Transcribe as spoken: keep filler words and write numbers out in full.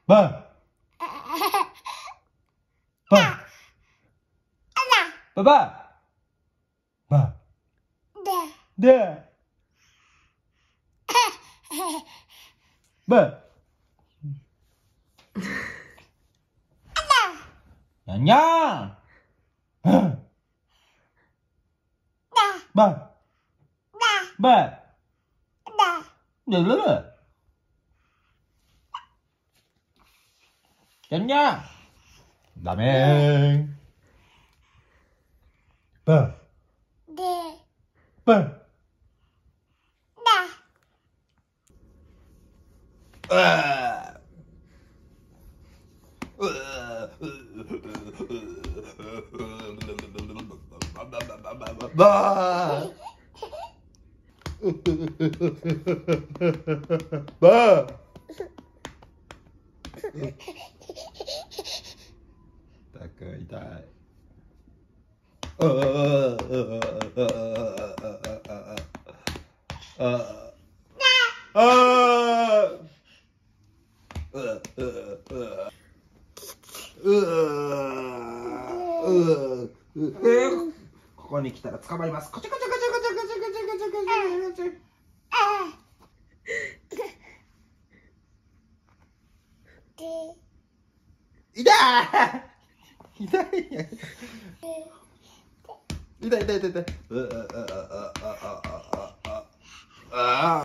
ばばばばばでばにゃんにゃんばばルルにゃんにゃんダメーばばあばば高い痛いああああここに来たら捕まります。こちょこちょこちょこちょこちょこちょこちょこちょこちょ。痛い痛い痛い痛い痛い痛い。